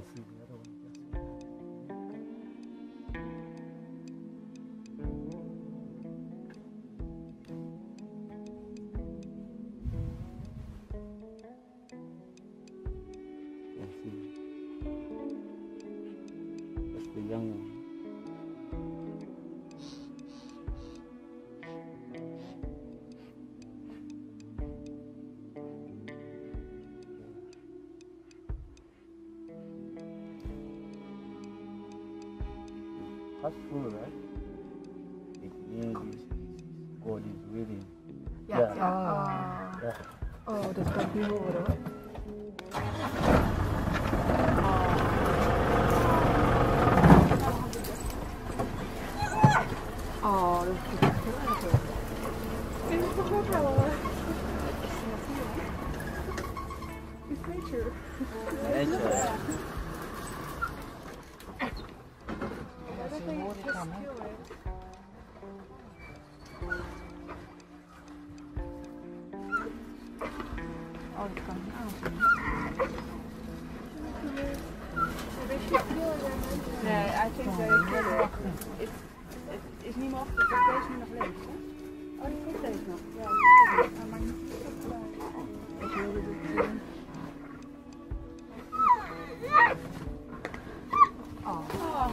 see the other one. That's the young one. That's true, right? It means God is willing. Yeah. Yeah. Oh, das kann viel oder? Oh, das ist It's nature. Nature. Nee, I think het is niet mogelijk dat deze nu nog leeft. Hè? Oh, die komt deze nog. Ja, sorry. Maar niet zo blij. Ik wilde dit doen. Oh.